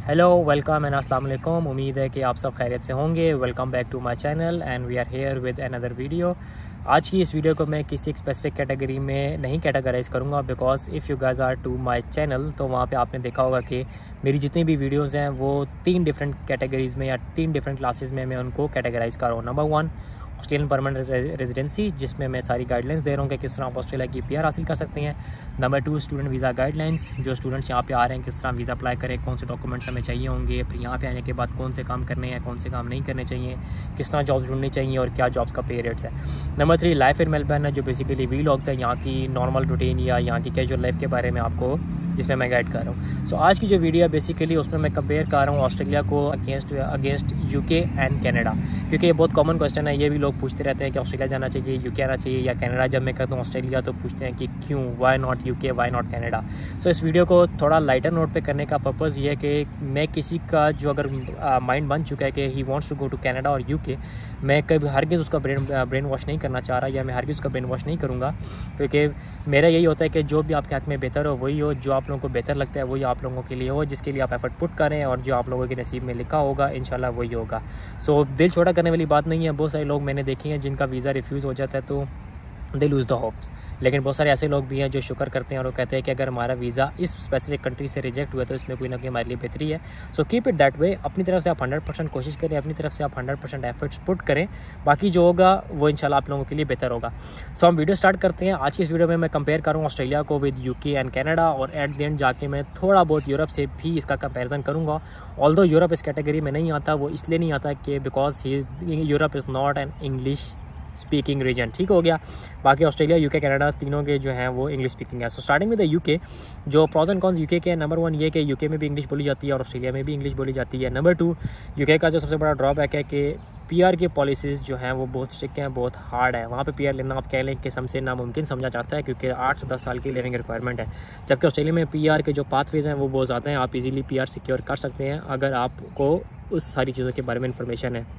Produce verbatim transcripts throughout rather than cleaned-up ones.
Hello, welcome and अस्सलाम वालेकुम। उम्मीद है कि आप सब खैरियत से होंगे। Welcome back to my channel and we are here with another video. आज की इस वीडियो को मैं किसी एक स्पेसिफिक कैटेगरी में नहीं कैटेगराइज करूंगा, because if you guys are to my channel तो वहाँ पे आपने देखा होगा कि मेरी जितनी भी वीडियोस हैं वो तीन डिफरेंट कैटेगरीज़ में या तीन डिफरेंट क्लासेस में मैं उनको कैटेगराइज कर रहा हूँ। Number one, Australian permanent residency, जिसमें मैं सारी गाइडलाइंस दे रहा हूँ कि किस तरह आप ऑस्ट्रेलिया की पीआर हासिल कर सकते हैं। Number two, student visa guidelines, जो स्टूडेंट्स यहाँ पे आ रहे हैं किस तरह वीज़ा अप्लाई करें, कौन से डॉक्यूमेंट्स हमें चाहिए होंगे, फिर यहाँ पे आने के बाद कौन से काम करने हैं, कौन से काम नहीं करने चाहिए, किस तरह जॉब्स ढूंढनी चाहिए और क्या जॉब्स का पे रेट्स है। Number three, life in Melbourne है, जो बेसिकली वी लॉग्स है, यहाँ की नॉर्मल रूटीन या यहाँ की कैजुअल लाइफ के बारे में आपको जिसमें मैं गाइड कर रहा हूँ। सो so, आज की जो वीडियो है बेसिकली उसमें मैं कंपेयर कर रहा हूँ ऑस्ट्रेलिया को against against UK and Canada, क्योंकि ये बहुत कॉमन क्वेश्चन है। ये भी लोग पूछते रहते हैं कि ऑस्ट्रेलिया जाना चाहिए, यूके आना चाहिए या कनाडा। जब मैं कहता हूँ ऑस्ट्रेलिया तो पूछते हैं कि क्यों, why not UK, why not Canada. So इस वीडियो को थोड़ा लाइटर नोट पे करने का पर्पज़ ये है कि मैं किसी का जो अगर माइंड बन चुका है कि he wants to go to Canada और यूके, मैं कभी हरगिज़ उसका ब्रेन ब्रेन वॉश नहीं करना चाह रहा या मैं हरगिज़ उसका ब्रेन वॉश नहीं करूँगा, क्योंकि मेरा यही होता है कि जो भी आपके हक़ में बेहतर हो वही हो, जो आप लोगों को बेहतर लगता है वही आप लोगों के लिए हो, जिसके लिए आप एफर्ट पुट करें और जो आप लोगों के नसीब में लिखा होगा इंशाल्लाह वही होगा। सो दिल छोटा करने वाली बात नहीं है। बहुत सारे लोग मैंने देखे हैं जिनका वीज़ा रिफ्यूज़ हो जाता है तो दे लूज़ द होप्स, लेकिन बहुत सारे ऐसे लोग भी हैं जो शुक्र करते हैं और वो कहते हैं कि अगर हमारा वीज़ा इस स्पेसिफिक कंट्री से रिजेक्ट हुआ तो इसमें कोई ना कोई हमारे लिए बेहतरी है। So keep it that way. अपनी तरफ से आप हंड्रेड परसेंट कोशिश करें, अपनी तरफ से आप हंड्रेड परसेंट एफर्ट्स पुट करें, बाकी जो होगा वो इंशाल्लाह आप लोगों के लिए बेहतर होगा। सो हम वीडियो स्टार्ट करते हैं। आज की इस वीडियो में मैं कंपेयर करूँ ऑस्ट्रेलिया को विद यूके एंड कनाडा, और एट द एंड जाके मैं थोड़ा बहुत यूरोप से भी इसका कंपेरिजन करूँगा। ऑल्दो यूरोप इस कैटेगरी में नहीं आता, वो इसलिए नहीं आता कि because he Europe is not an English speaking region. ठीक हो गया। बाकी ऑस्ट्रेलिया, यूके, कनाडा तीनों के जो हैं वो इंग्लिश स्पीकिंग है। So starting with the UK, जो प्रॉज एंड कॉन्स यूके के, नंबर वन ये कि यूके में भी इंग्लिश बोली जाती है और ऑस्ट्रेलिया में भी इंग्लिश बोली जाती है। नंबर टू, यूके का जो सबसे बड़ा ड्रॉबैक है कि पीआर की पॉलिसीज़ जो हैं वो बहुत स्ट्रिक्ट हैं, बहुत हार्ड है। वहाँ पे पीआर लेना आप कह लें कि हमसे नामुमकिन समझा जाता है, क्योंकि आठ से दस साल की लिविंग रिक्वायरमेंट है, जबकि ऑस्ट्रेलिया में पीआर के जो पाथवेज हैं वो बहुत ज़्यादा हैं। आप इजीली पीआर सिक्योर कर सकते हैं अगर आपको उस सारी चीज़ों के बारे में इंफॉर्मेशन है।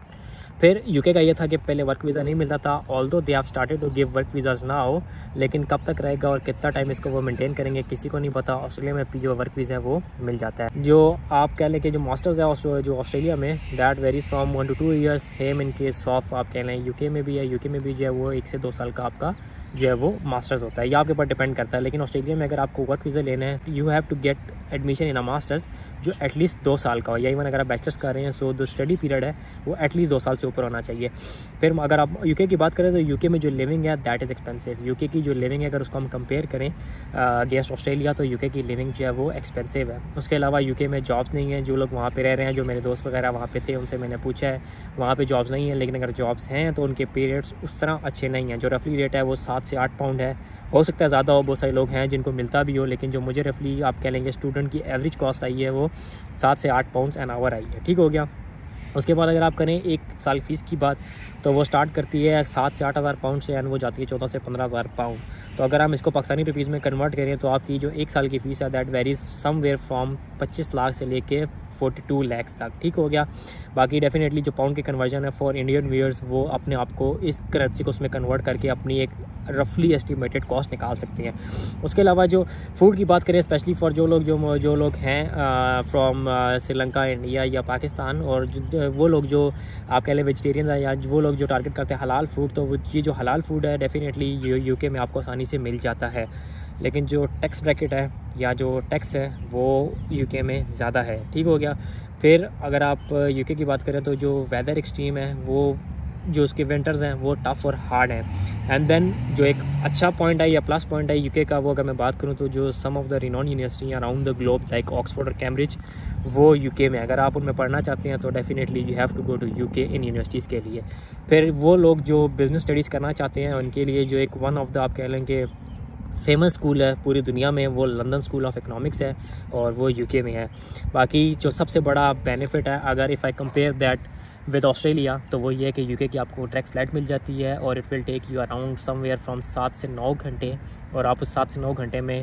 फिर यूके का ये था कि पहले वर्क वीज़ा नहीं मिलता था, although they have started to give work visas now, लेकिन कब तक रहेगा और कितना टाइम इसको वो मेंटेन करेंगे किसी को नहीं पता। ऑस्ट्रेलिया में जो वर्क वीज़ा है वो मिल जाता है। जो आप कह लें कि जो मास्टर्स है जो ऑस्ट्रेलिया में, that varies from one to two years. Same in case of आप कह लें यूके में भी है, यूके में भी जो है वो एक से दो साल का आपका जो है वो मास्टर्स होता है, ये आपके ऊपर डिपेंड करता है। लेकिन ऑस्ट्रेलिया में अगर आपको वर्क वीज़ा लेना है you have to get admission in a masters जो एटलीस्ट दो साल का हो, या इवन अगर आप बैचलर्स कर रहे हैं सो जो स्टडी पीरियड है वो एटलीस्ट दो साल से ऊपर होना चाहिए। फिर अगर आप यूके की बात करें तो यूके में जो लिविंग है दैट इज़ एक्सपेंसिव। यूके की जो लिविंग है अगर उसको हम कंपेयर करें अगेंस्ट ऑस्ट्रेलिया तो यूके की लिविंग जो है वो एक्सपेंसिव है। उसके अलावा यूके में जॉब्स नहीं है। जो लोग वहाँ पे रह रहे हैं, जो मेरे दोस्त वगैरह वहाँ पे थे, उनसे मैंने पूछा है वहाँ पे जॉब्स नहीं है, लेकिन अगर जॉब्स हैं तो उनके पे रेट्स उस तरह अच्छे नहीं हैं। जो रफली रेट है वो सात से आठ पाउंड है, हो सकता है ज़्यादा हो, बहुत सारे लोग हैं जिनको मिलता भी हो, लेकिन जो मुझे रफली आप कह लेंगे स्टूडेंट की एवरेज कॉस्ट आई है वो सात से आठ पाउंड्स एन आवर आई है। ठीक हो गया। उसके बाद अगर आप करें एक साल फीस की बात तो वो स्टार्ट करती है सात से आठ हज़ार पाउंड से एंड वो जाती है चौदह से पंद्रह हज़ार पाउंड। तो अगर हम इसको पाकिस्तानी रुपीज़ में कन्वर्ट करें तो आपकी जो एक साल की फ़ीस है दैट वेरीज समवेयर फ्रॉम पच्चीस लाख से लेके बयालीस लाख तक। ठीक हो गया। बाकी डेफिनेटली जो पाउंड की कन्वर्जन है फॉर इंडियन व्यूअर्स वो अपने आप को इस करेंसी को उसमें कन्वर्ट करके अपनी एक रफली एस्टिमेटेड कॉस्ट निकाल सकते हैं। उसके अलावा जो फूड की बात करें स्पेशली फॉर जो लोग जो जो लोग हैं फ्रॉम श्रीलंका, इंडिया या पाकिस्तान, और वो लोग जो आप कह लें वेजिटेरियन है या वो लोग जो टारगेट करते हैं हलाल फूड, तो वो ये जो हलाल फूड है डेफिनेटली यूके में आपको आसानी से मिल जाता है। लेकिन जो टैक्स ब्रैकेट है या जो टैक्स है वो यूके में ज़्यादा है। ठीक हो गया। फिर अगर आप यूके की बात करें तो जो वेदर एक्सट्रीम है वो जो उसके विंटर्स हैं वो टफ़ और हार्ड हैं। एंड देन जो एक अच्छा पॉइंट है या प्लस पॉइंट है यूके का, वो अगर मैं बात करूँ तो जो some of the renowned university around the globe like Oxford और कैम्ब्रिज वो यूके में, अगर आप उनमें पढ़ना चाहते हैं तो definitely you have to go to UK इन यूनिवर्सिटीज़ के लिए। फिर वो लोग जो बिज़नेस स्टडीज़ करना चाहते हैं उनके लिए जो एक वन ऑफ द आप कह लें कि फेमस स्कूल है पूरी दुनिया में वो लंदन स्कूल ऑफ इकनॉमिक्स है और वो यूके में है। बाकी जो सबसे बड़ा बेनिफिट है अगर if I compare that with Australia तो वो ये है कि यूके की आपको डायरेक्ट फ्लाइट मिल जाती है और it will take you around somewhere from सात से नौ घंटे, और आप उस सात से नौ घंटे में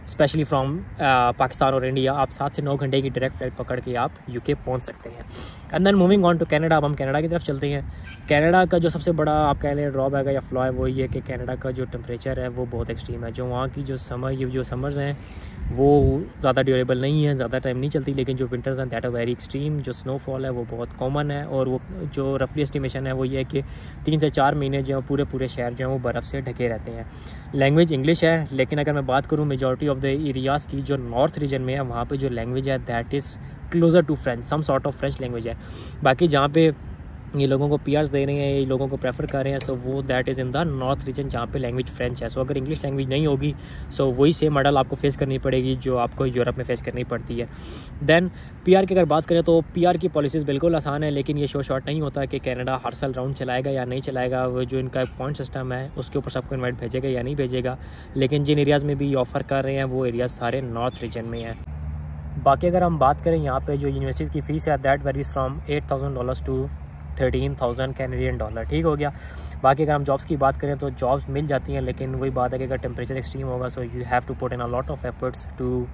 स्पेशली फ्रॉम पाकिस्तान और इंडिया, आप सात से नौ घंटे की डायरेक्ट फ्लाइट पकड़ के आप यूके पहुंच सकते हैं। And then moving on to Canada, अब हम कनाडा की तरफ चलते हैं। कनाडा का जो सबसे बड़ा आप कह लें ड्रॉबैक है या फ्लॉ है वो ये कि कनाडा का जो टेम्परेचर है वो बहुत एक्सट्रीम है। जो वहाँ की जो समर ये जो समर्स हैं वो ज़्यादा ड्यूरेबल नहीं है, ज़्यादा टाइम नहीं चलती, लेकिन जो विंटर्स हैं दैट आर वेरी एक्सट्रीम। जो स्नोफॉल है वो बहुत कॉमन है, और वो जो रफली एस्टिमेशन है वो ये है कि तीन से चार महीने जो पूरे पूरे शहर जो हैं वो बर्फ़ से ढके रहते हैं। लैंग्वेज इंग्लिश है, लेकिन अगर मैं बात करूँ मेजॉरिटी ऑफ द एरियाज़ की जो नॉर्थ रीजन में है वहाँ पे जो लैंग्वेज है that is closer to French, some sort of French language है। बाकी जहाँ पे ये लोगों को पीआर्स दे रहे हैं, ये लोगों को प्रेफर कर रहे हैं, सो वो that is in the north region जहाँ पे लैंग्वेज फ्रेंच है। सो अगर इंग्लिश लैंग्वेज नहीं होगी सो वही सेम मॉडल आपको फेस करनी पड़ेगी जो आपको यूरोप में फेस करनी पड़ती है। देन पीआर की अगर बात करें तो पीआर की पॉलिसीज़ बिल्कुल आसान है, लेकिन ये शो शॉर्ट नहीं होता कि कनाडा हर साल राउंड चलाएगा या नहीं चलाएगा। वो जो इनका पॉइंट सिस्टम है उसके ऊपर सबको इन्वाइट भेजेगा या नहीं भेजेगा, लेकिन जिन एरियाज़ में भी ऑफ़र कर रहे हैं वो एरियाज़ सारे नॉर्थ रीजन में हैं। बाकी अगर हम बात करें यहाँ पे जो यूनिवर्सिटीज़ की फ़ीस है that varies from eight thousand dollars to thirteen thousand Canadian dollar, ठीक हो गया। बाकी अगर हम जॉब्स की बात करें तो जॉब्स मिल जाती हैं, लेकिन वही बात है कि अगर टेम्परेचर एक्सट्रीम होगा so you have to put in a lot of efforts to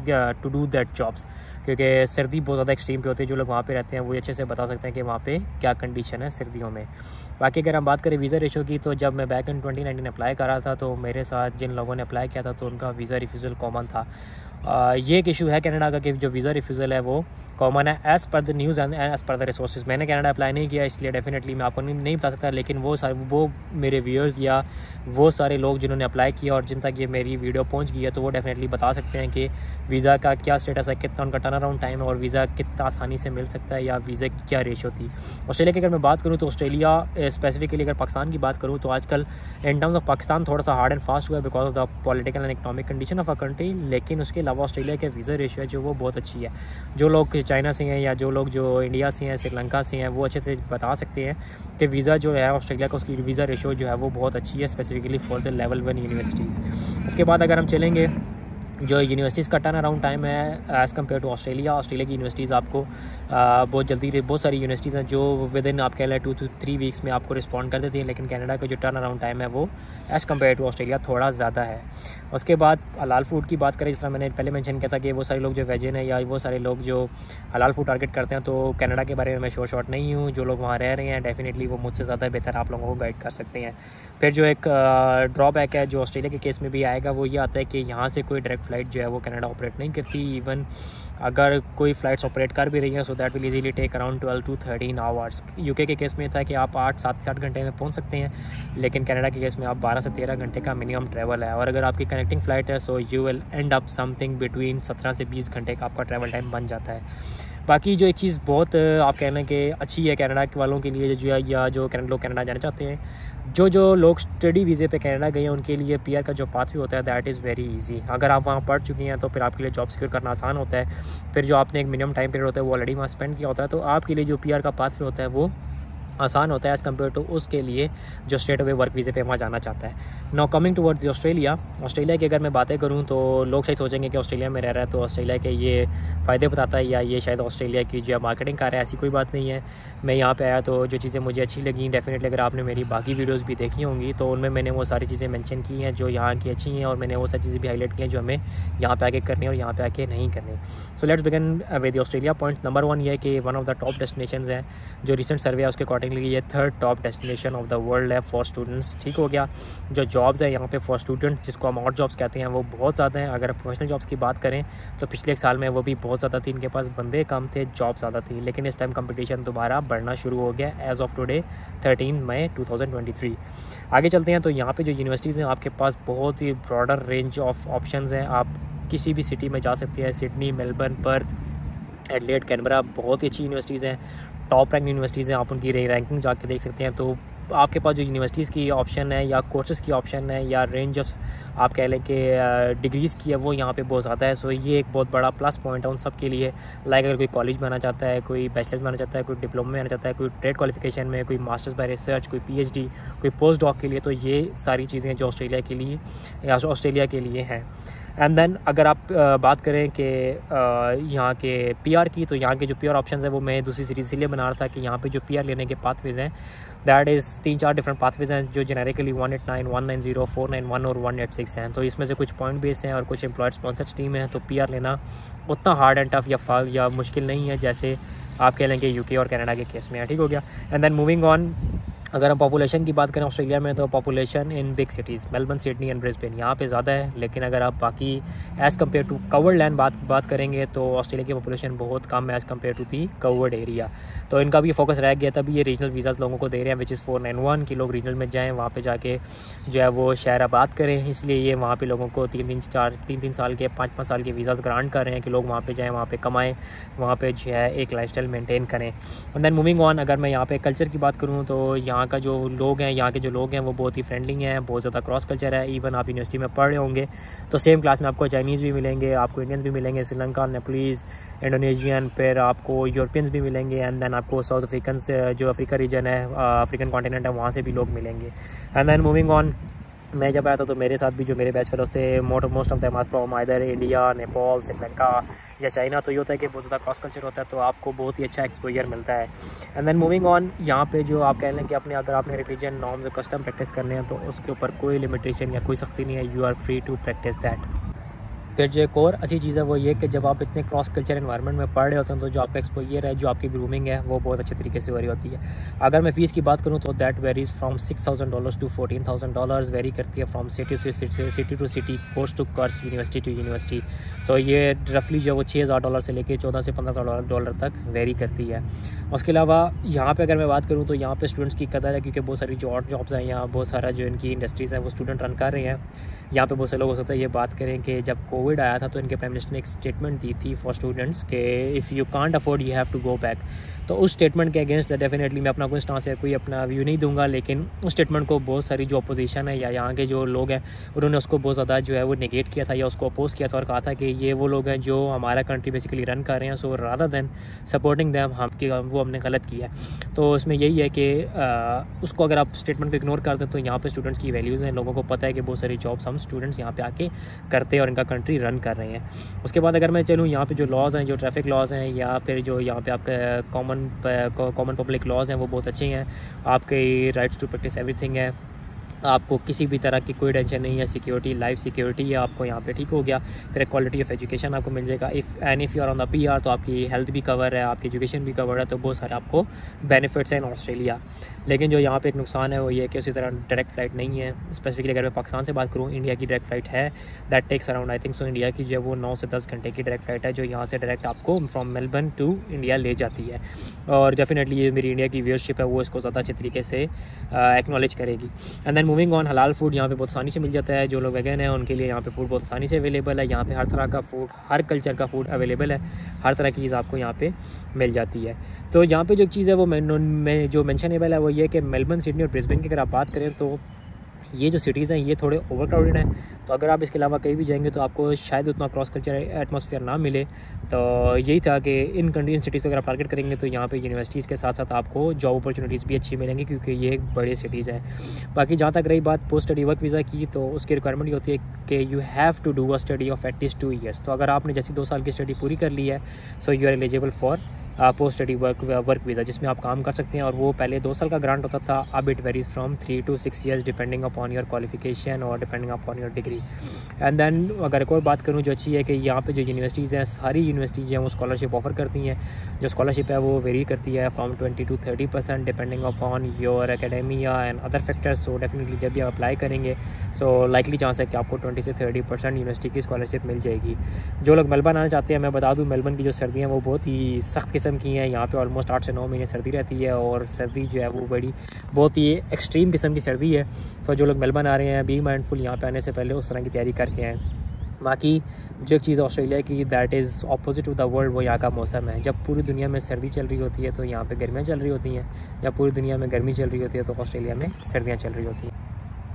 to do that jobs, क्योंकि सर्दी बहुत ज़्यादा एक्सट्रीम पे होती है। जो लोग वहाँ पे रहते हैं वो अच्छे से बता सकते हैं कि वहाँ पे क्या कंडीशन है सर्दियों में। बाकी अगर हम बात करें वीज़ा रेशो की, तो जब मैं back in twenty nineteen apply कर रहा था तो मेरे साथ जिन लोगों ने अप्लाई किया था तो उनका वीज़ा रिफ्यूज़ल कॉमन था। आ, ये एक इशू है कनाडा का कि जो वीज़ा रिफ्यूज़ल है वो कॉमन है as per the news and as per the resources. मैंने कनाडा अप्लाई नहीं किया इसलिए डेफिनेटली मैं आपको नहीं, नहीं बता सकता, लेकिन वो सारे वो मेरे व्यूअर्स या वो सारे लोग जिन्होंने अप्लाई किया और जिन तक ये मेरी वीडियो पहुंच गई है तो वो डेफिनेटली बता सकते हैं कि वीज़ा का क्या स्टेटस है, कितना उनका टर्न अराउंड टाइम है और वीज़ा कितना आसानी से मिल सकता है या वीज़ा की क्या रेशो थी। ऑस्ट्रेलिया की अगर मैं बात करूँ तो ऑस्ट्रेलिया स्पेसिफिकली अगर पाकिस्तान की बात करूँ तो आजकल इन टर्म्स ऑफ पाकिस्तान थोड़ा सा हार्ड एंड फास्ट हुआ है because of the political and economic condition of a country, लेकिन उसके अलावा ऑस्ट्रेलिया के वीज़ा रेशो है जो वो बहुत अच्छी है। जो लोग चाइना से हैं या जो लोग जो इंडिया से हैं, श्रीलंका से हैं, वो अच्छे से बता सकते हैं कि वीज़ा जो है ऑस्ट्रेलिया का उसकी वीज़ा रेशो जो है वो बहुत अच्छी है specifically for the level one universities. उसके बाद अगर हम चलेंगे जो यूनिवर्सिटीज़ का टर्न अराउंड टाइम है as compare to Australia, Australia की यूनिवर्सिटीज़ आपको आ, बहुत जल्दी बहुत सारी यूनिवर्सिटीज़ हैं जो विद इन आप कह लें टू टू थ्री वीक्स में आपको रिस्पॉन्ड कर देती हैं, लेकिन कनाडा का जो टर्न अराउंड टाइम है वो एज़ कम्पेयर टू ऑस्ट्रेलिया थोड़ा ज़्यादा है। उसके बाद हलाल फूड की बात करें, जिस तरह मैंने पहले मेंशन किया था कि वो सारे लोग जो वेजन है या वो सारे लोग जो हलाल फूड टारगेट करते हैं, तो कनाडा के बारे में मैं शोर शॉर्ट नहीं हूँ। जो लोग वहाँ रह रहे हैं डेफिनेटली वो मुझसे ज़्यादा बेहतर आप लोगों को गाइड कर सकते हैं। फिर जो एक ड्रॉबैक है जो ऑस्ट्रेलिया के केस में भी आएगा वो ये आता है कि यहाँ से कोई डायरेक्ट फ़्लाइट जो है वो कनाडा ऑपरेट नहीं करती। इवन अगर कोई फ़्लाइट्स ऑपरेट कर भी रही हैं so that will easily take around twelve to thirteen hours. UK के केस में था कि आप आठ सात से आठ घंटे में पहुंच सकते हैं, लेकिन कनाडा के केस में आप बारह से तेरह घंटे का मिनिमम ट्रैवल है, और अगर आपकी कनेक्टिंग फ़्लाइट है so you will end up something between सत्रह से बीस घंटे का आपका ट्रैवल टाइम बन जाता है। बाकी जो एक चीज़ बहुत आप कहना कि अच्छी है कनाडा के वालों के लिए जो या जो कनाडा लोग कनाडा जाना चाहते हैं, जो जो लोग स्टडी वीज़े पे कनाडा गए हैं उनके लिए पीआर का जो पाथवे होता है दैट इज़ वेरी इजी। अगर आप वहाँ पढ़ चुके हैं तो फिर आपके लिए जॉब सिक्योर करना आसान होता है। फिर जो आपने एक मिनिमम टाइम पीरियड होता है वो ऑलरेडी वहाँ स्पेंड किया होता है, तो आपके लिए जो पीआर का पाथवे होता है वो आसान होता है एज़ कम्पेयर टू उसके लिए जो स्ट्रेट अवे वर्क वीज़े पे वहाँ जाना चाहता है। Now coming towards Australia, Australia की अगर मैं बातें करूँ तो लोग शायद सोचेंगे कि ऑस्ट्रेलिया में रह रहा है तो ऑस्ट्रेलिया के ये फ़ायदे बताता है या ये शायद ऑस्ट्रेलिया की जो मार्केटिंग कर रहा है। ऐसी कोई बात नहीं है। मैं यहाँ पे आया तो जो चीज़ें मुझे अच्छी लगी, डेफिनेटली अगर आपने मेरी बाकी वीडियोज़ भी देखी होंगी तो उनमें मैंने वो सारी चीज़ें मैंशन की हैं जो यहाँ की अच्छी हैं, और मैंने वो सारी चीज़ें भी हाईलाइट की हैं जो हमें यहाँ पे आके करनी और यहाँ पे आके नहीं करनी। So let's begin with Australia. Point number one ये है कि one of the top destinations हैं, जो रिसेंट सर्वे है उसके अकॉर्डिंगली ये third top destination of the world है फॉर स्टूडेंट्स। ठीक हो गया। जो जॉब्स है यहाँ पे फॉर स्टूडेंट्स जिसको हम आउट जॉब्स कहते हैं वो बहुत ज़्यादा हैं। अगर प्रोफेशनल जॉब्स की बात करें तो पिछले एक साल में वो भी बहुत ज़्यादा थी, इनके पास बंदे कम थे, जॉब ज़्यादा थी, लेकिन इस टाइम कंपटीशन दोबारा बढ़ना शुरू हो गया as of today thirteen May two thousand twenty three. आगे चलते हैं तो यहाँ पे जो यूनिवर्सिटीज़ हैं आपके पास बहुत ही ब्रॉडर रेंज ऑफ ऑप्शंस हैं। आप किसी भी सिटी में जा सकते हैं, Sydney, Melbourne, Perth, Adelaide, Canberra, बहुत ही अच्छी यूनिवर्सिटीज़ हैं, टॉप रैंक यूनिवर्सिटीज़ हैं। आप उनकी रैंकिंग जाके देख सकते हैं। तो आपके पास जो यूनिवर्सिटीज़ की ऑप्शन है या कोर्सेज़ की ऑप्शन है या रेंज ऑफ आप कह लें कि डिग्रीज़ की है वो यहाँ पे बहुत ज़्यादा है। सो ये एक बहुत बड़ा प्लस पॉइंट है उन सब के लिए। लाइक अगर कोई कॉलेज में आना चाहता है, कोई बैचलर्स में आना चाहता है, कोई डिप्लोमा में आना चाहता है, कोई ट्रेड क्वालिफिकेशन में, कोई मास्टर्स बाय रिसर्च, कोई पीएचडी, कोई पोस्ट डॉक के लिए, तो ये सारी चीज़ें जो ऑस्ट्रेलिया के लिए या ऑस्ट्रेलिया के लिए हैं। एंड देन अगर आप uh, बात करें कि uh, यहाँ के पीआर की, तो यहाँ के जो पीआर ऑप्शंस है वो मैं दूसरी सीरीज़ इसलिए बना रहा था कि यहाँ पे जो पीआर लेने के पाथवेज़ हैं दैट इज़ तीन चार डिफरेंट पाथवेज हैं जो generically one eight nine, one nine zero, four nine one और वन एट सिक्स हैं। तो इसमें से कुछ पॉइंट बेस हैं और कुछ एम्प्लॉयड स्पॉन्सर स्कीम है। तो पी आर लेना उतना हार्ड एंड टफ या फाल या मुश्किल नहीं है जैसे आप कह लें कि यूके और कनाडा के केस में है। ठीक हो गया। एंड देन मूविंग ऑन, अगर हम पॉपुलेशन की बात करें ऑस्ट्रेलिया में, तो population in big cities Melbourne, Sydney and Brisbane यहाँ पे ज़्यादा है। लेकिन अगर आप बाकी as compare to covered land बात बात करेंगे तो ऑस्ट्रेलिया की पॉपुलेशन बहुत कम है as compare to the covered area. तो इनका भी फोकस रह गया, तभी ये रीजनल वीज़ाज़ लोगों को दे रहे हैं which is four nine one कि लोग रीजनल में जाएँ, वहाँ पर जाके जो है वो शहर आबाद करें। इसलिए ये वहाँ पर लोगों को तीन तीन चार तीन तीन साल के पाँच पाँच साल के वीज़ाज़ ग्रांट कर रहे हैं कि लोग वहाँ पर जाएँ, वहाँ पर कमाएँ, वहाँ पर जो है एक लाइफ स्टाइल मेनटेन करें। एंड देन मूविंग ऑन, अगर मैं यहाँ पे कल्चर की बात करूँ तो यहाँ का जो लोग हैं, यहाँ के जो लोग हैं वो बहुत ही फ्रेंडली हैं, बहुत ज़्यादा क्रॉस कल्चर है। इवन आप यूनिवर्सिटी में पढ़ रहे होंगे तो सेम क्लास में आपको चाइनीज़ भी मिलेंगे, आपको इंडियंस भी मिलेंगे, श्रीलंका, नेपलीज़, इंडोनेशियन, फिर आपको यूरोपियंस भी मिलेंगे। एंड देन आपको साउथ अफ्रीकन से जो अफ्रीका रीजन है, अफ्रीकन कॉन्टिनेंट है, वहाँ से भी लोग मिलेंगे। एंड देन मूविंग ऑन, मैं जब आया था तो मेरे साथ भी जो मेरे बैच फेलोज थे most of them are from either India, Nepal, Sri Lanka या चाइना। तो ये होता है कि बहुत ज़्यादा क्रॉस कल्चर होता है, तो आपको बहुत ही अच्छा एक्सपोजर मिलता है। एंड देन मूविंग ऑन, यहाँ पे जो आप कह लें कि अपने अगर आपने रिलीजन, नॉर्म्स और कस्टम प्रैक्टिस करने हैं तो उसके ऊपर कोई लिमिटेशन या कोई सख्ती नहीं है, you are free to practice that. फिर जो एक और अच्छी चीज़ है वो ये कि जब आप इतने क्रॉस कल्चर एनवायरनमेंट में पढ़ रहे होते हैं तो जो आपका एक्सपोजर है, जो आपकी ग्रूमिंग है, वो बहुत अच्छे तरीके से हो रही होती है। अगर मैं फ़ीस की बात करूँ तो that varies from six thousand dollars to fourteen thousand dollars very करती है फ्रॉम सिटी से city to city, course to course, university to university. तो ये रफली जो वो छः हज़ार डॉलर से लेकर चौदह से पंद्रह हज़ार डॉलर तक वेरी करती है। उसके अलावा यहाँ पे अगर मैं बात करूँ तो यहाँ पे स्टूडेंट्स की कदर है, क्योंकि बहुत सारी जो और जॉब्स हैं यहाँ, बहुत सारा जो इनकी इंडस्ट्रीज़ हैं वो स्टूडेंट रन कर रहे हैं। यहाँ पे बहुत से लोग हो सकते हैं ये बात करें कि जब कोविड आया था तो इनके प्राइम मिनिस्टर ने एक स्टेटमेंट दी थी फॉर स्टूडेंट्स कि if you can't afford you have to go back. तो उस स्टेटमेंट के अगेंस्ट डेफिनेटली मैं अपना कोई स्टांस है, कोई अपना व्यू नहीं दूंगा, लेकिन उस स्टेटमेंट को बहुत सारी जो अपोजिशन है या यहाँ के जो लोग हैं उन्होंने उसको बहुत ज़्यादा जो है वो नेगेट किया था या उसको अपोज किया था और कहा था कि ये वो लोग हैं जो हमारा कंट्री बेसिकली रन कर रहे हैं, so rather than supporting them हम कि वो हमने गलत किया है। तो उसमें यही है कि उसको अगर आप स्टेटमेंट को इग्नोर कर दें तो यहाँ पर स्टूडेंट्स की वैल्यूज़ हैं, लोगों को पता है कि बहुत सारी जॉब्स हम स्टूडेंट्स यहाँ पर आके करते हैं और इनका कंट्री रन कर रहे हैं। उसके बाद अगर मैं चलूँ यहाँ पे जो लॉज़ हैं, जो ट्रैफिक लॉज़ हैं या फिर जो यहाँ पे आपके कॉमन कॉमन पब्लिक लॉज़ हैं वो बहुत अच्छे हैं। आपके राइट्स टू प्रैक्टिस एवरीथिंग है, आपको किसी भी तरह की कोई टेंशन नहीं है, सिक्योरिटी, लाइफ सिक्योरिटी है आपको यहाँ पे, ठीक हो गया। फिर क्वालिटी ऑफ एजुकेशन आपको मिल जाएगा। If and if you are on the PR तो आपकी हेल्थ भी कवर है, आपकी एजुकेशन भी कवर है, तो बहुत सारे आपको बेनिफिट्स हैं इन ऑस्ट्रेलिया। लेकिन जो यहाँ पे एक नुकसान है वो ये कि उसी तरह डायरेक्ट फ़्लाइट नहीं है। स्पेसिफिकली अगर मैं पाकिस्तान से बात करूँ, इंडिया की डायरेक्ट फ़्लाइट है, that takes around I think so India की जो वो नौ से दस घंटे की डायरेक्ट फ़्लाइट है जो यहाँ से डायरेक्ट आपको फ्रॉम मेलबर्न टू इंडिया ले जाती है। और डेफिनेटली ये मेरी इंडिया की व्यूअरशिप है वो इसको ज़्यादा अच्छे तरीके से एक्नॉलेज करेगी। एंड देन मूविंग ऑन, हलाल फूड यहाँ पे बहुत आसानी से मिल जाता है। जो लोग वेगन हैं उनके लिए यहाँ पे फूड बहुत आसानी से अवेलेबल है। यहाँ पे हर तरह का फूड, हर कल्चर का फूड अवेलेबल है, हर तरह की चीज़ आपको यहाँ पे मिल जाती है। तो यहाँ पे जो चीज़ है वो मैं जो मेंशनेबल है वो ये कि मेलबर्न, सिडनी और ब्रिस्बेन की अगर आप बात करें तो ये जो सिटीज़ हैं ये थोड़े ओवर क्राउडेड हैं। तो अगर आप इसके अलावा कहीं भी जाएंगे तो आपको शायद उतना क्रॉस कल्चर एटमॉस्फेयर ना मिले। तो यही था कि इन कंट्री सिटीज़ को अगर आप टारगेट करेंगे तो यहाँ पे यूनिवर्सिटीज़ के साथ साथ आपको जॉब अपॉर्चुनिटीज़ भी अच्छी मिलेंगी, क्योंकि ये बड़े सिटीज़ हैं। बाकी जहाँ तक रही बात पोस्ट स्टडी वर्क वीज़ा की, तो उसकी रिक्वायरमेंट ये होती है कि you have to do a study of at least two years. तो अगर आपने जैसी दो साल की स्टडी पूरी कर ली है, so you are eligible for post study work work visa, जिसमें आप काम कर सकते हैं। और वो पहले दो साल का ग्रांट होता था, अब it varies from three to six years depending upon your qualification और depending upon your degree. And then अगर एक और बात करूँ जो अच्छी है कि यहाँ पे जो यूनिवर्सिटीज़ हैं, सारी यूनिवर्सिटीज़ हैं वो स्कॉलरशिप ऑफर करती हैं। जो स्कॉलरशिप है वो वेरी करती है from twenty to thirty percent depending upon your academia and other factors. So definitely जब भी आप अप्लाई करेंगे सो लाइकली चांस है कि आपको ट्वेंटी से थर्टी परसेंट यूनिवर्सिटी की स्कॉलरशिप मिल जाएगी। जो लोग मेलबर्न आना चाहते हैं, मैं बता दूँ मेलबर्न की जो सर्दियाँ वो बहुत ही सख्त किस्म की हैं। यहाँ पे ऑलमोस्ट आठ से नौ महीने सर्दी रहती है और सर्दी जो है वो बड़ी बहुत ही एक्सट्रीम किस्म की सर्दी है। तो जो लोग मेलबर्न आ रहे हैं, बी माइंडफुल, यहाँ पे आने से पहले उस तरह की तैयारी करके आएँ। बाकी जो एक चीज़ ऑस्ट्रेलिया की that is opposite to the world, वो यहाँ का मौसम है। जब पूरी दुनिया में सर्दी चल रही होती है तो यहाँ पे गर्मियाँ चल रही होती हैं, जब पूरी दुनिया में गर्मी चल रही होती है तो ऑस्ट्रेलिया में सर्दियाँ चल रही होती हैं।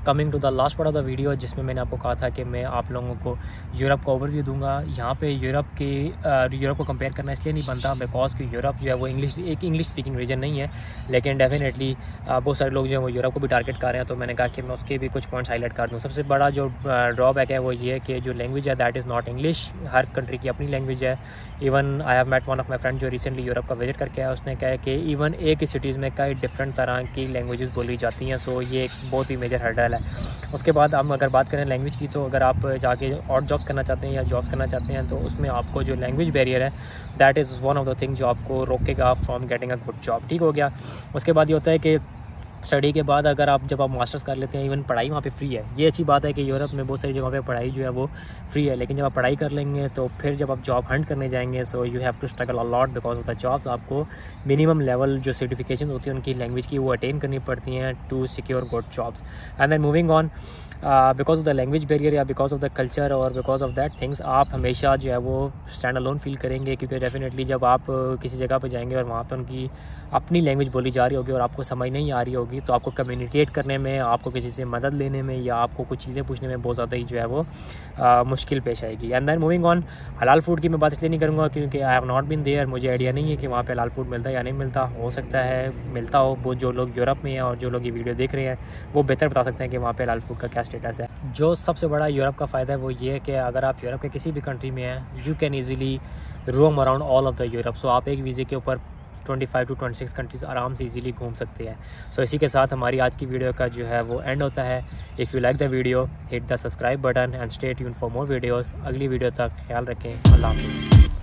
Coming to the last part of the video, जिसमें मैंने आपको कहा था कि मैं आप लोगों को यूरोप का ओवरव्यू दूंगा। यहाँ पे यूरोप की यूरोप को कंपेयर करना इसलिए नहीं बनता बिकॉज कि यूरोप जो है वो इंग्लिश एक इंग्लिश स्पीकिंग रीजन नहीं है, लेकिन डेफिनेटली बहुत सारे लोग जो हैं वो यूरोप को भी टारगेट कर रहे हैं, तो मैंने कहा कि मैं उसके भी कुछ पॉइंट्स हाईलाइट कर दूँ। सबसे बड़ा जो ड्रॉबैक है वो ये है कि जो लैंग्वेज है दैट इज़ नॉट इंग्लिश। हर कंट्री की अपनी लैंग्वेज है। Even I have met one of my friend जो रिसेंटली यूरोप का विजिट करके आया, उसने कहा है कि इवन एक ही सिटीज़ में कई डिफरेंट तरह की लैंग्वेजेस बोली जाती हैं। सो ये एक बहुत ही मेजर हर्डल है। उसके बाद हम अगर बात करें लैंग्वेज की, तो अगर आप जाके और जॉब्स करना चाहते हैं या जॉब्स करना चाहते हैं तो उसमें आपको जो लैंग्वेज बैरियर है that is one of the thing जो आपको रोकेगा from getting a good job. ठीक हो गया। उसके बाद ये होता है कि स्टडी के बाद अगर आप जब आप मास्टर्स कर लेते हैं, इवन पढ़ाई वहाँ पे फ्री है। ये अच्छी बात है कि यूरोप में बहुत सारी जगहों पे पढ़ाई जो है वो फ्री है, लेकिन जब आप पढ़ाई कर लेंगे तो फिर जब आप जॉब हंट करने जाएंगे so you have to struggle a lot because of the jobs. आपको मिनिमम लेवल जो सर्टिफिकेशन होती है उनकी लैंग्वेज की वो अटेन करनी पड़ती हैं to secure good jobs. And then moving on, because of the language barrier या बिकॉज ऑफ द कल्चर और बिकॉज ऑफ दैट थिंग्स आप हमेशा जो है वो स्टैंड अलोन फील करेंगे, क्योंकि डेफिनेटली जब आप किसी जगह पर जाएंगे और वहाँ पर उनकी अपनी लैंग्वेज बोली जा रही होगी और आपको समझ नहीं आ रही होगी, तो आपको कम्युनिकेट करने में, आपको किसी से मदद लेने में या आपको कुछ चीज़ें पूछने में बहुत ज़्यादा ही जो है वो आ, मुश्किल पेश आएगी। एंड देन मूविंग ऑन, हलाल फूड की मैं बात इसलिए नहीं करूँगा क्योंकि I have not been there. मुझे आइडिया नहीं है कि वहाँ पे हलाल फूड मिलता है या नहीं मिलता। हो सकता है मिलता हो। वो जो लोग यूरोप में हैं और जो लोग ये वीडियो देख रहे हैं वो बेहतर बता सकते हैं कि वहाँ पे हलाल फूड का क्या स्टेटस है। जो सबसे बड़ा यूरोप का फ़ायदा है वो ये है कि अगर आप यूरोप के किसी भी कंट्री में हैं, you can easily roam around all of the Europe. So आप एक वीज़े के ऊपर पच्चीस टू छब्बीस कंट्रीज़ आराम से इजीली घूम सकते हैं। सो so, इसी के साथ हमारी आज की वीडियो का जो है वो एंड होता है। If you like the video hit the subscribe button and stay tuned for more videos. अगली वीडियो तक ख्याल रखें। अल्लाह हाफ़िज़।